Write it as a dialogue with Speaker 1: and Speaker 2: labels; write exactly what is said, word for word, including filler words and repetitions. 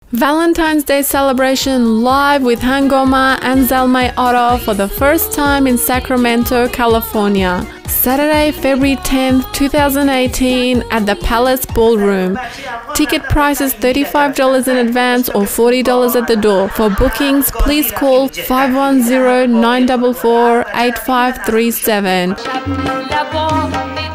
Speaker 1: Valentine's Day celebration live with Hangama and Zalami Araa for the first time in Sacramento, California. Saturday, February tenth, two thousand eighteen at the Palace Ballroom. Ticket price is thirty-five dollars in advance or forty dollars at the door. For bookings, please call five one zero, nine four four, eight five three seven.